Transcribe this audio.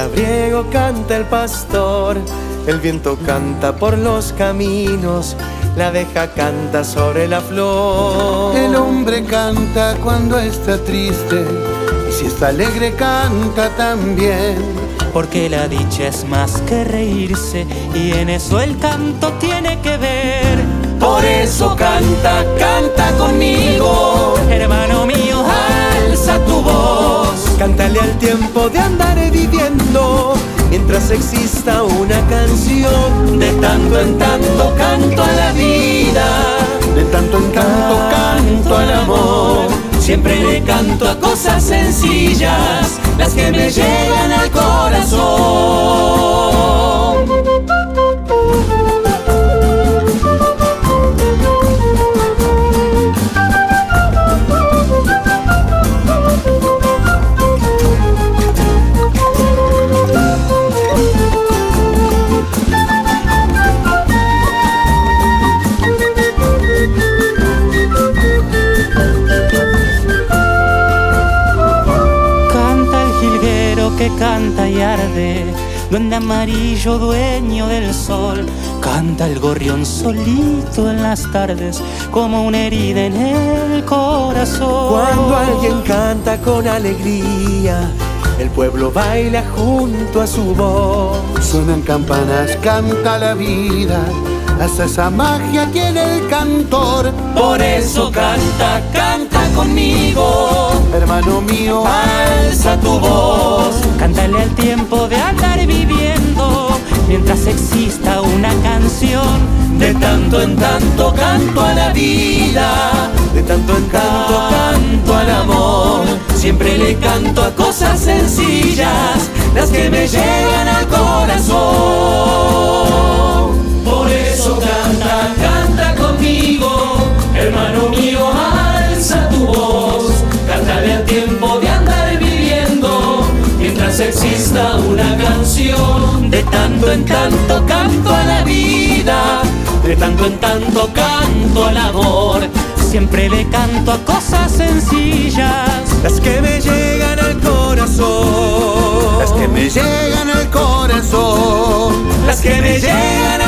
labriego canta el pastor, el viento canta por los caminos, la abeja canta sobre la flor. El hombre canta cuando está triste, y si está alegre canta también. Porque la dicha es más que reírse, y en eso el canto tiene que ver. Por eso canta, canta conmigo, hermano mío, alza tu voz. Cántale al tiempo de andar viviendo, mientras exista una canción. De tanto en tanto canto a la vida, de tanto en tanto canto al amor. Siempre le canto a cosas sencillas, las que me llegan al corazón. Que canta y arde, duende amarillo dueño del sol. Canta el gorrión solito en las tardes, como una herida en el corazón. Cuando alguien canta con alegría, el pueblo baila junto a su voz. Suenan campanas, canta la vida, hasta esa magia tiene el cantor. Por eso canta, canta conmigo, hermano mío, alza tu voz. Cántale al tiempo de andar viviendo, mientras exista una canción. De tanto en tanto canto a la vida, de tanto en tanto canto al amor. Siempre le canto a cosas sencillas, las que me llegan al corazón. Por eso canta, canta conmigo, hermano mío, alza tu voz. Cántale al tiempo de andar viviendo, mientras exista una canción. De tanto en tanto canto a la vida, de tanto en tanto canto al amor. Siempre le canto a cosas sencillas, las que me llegan al corazón. Las que me llegan al corazón. Las que me llegan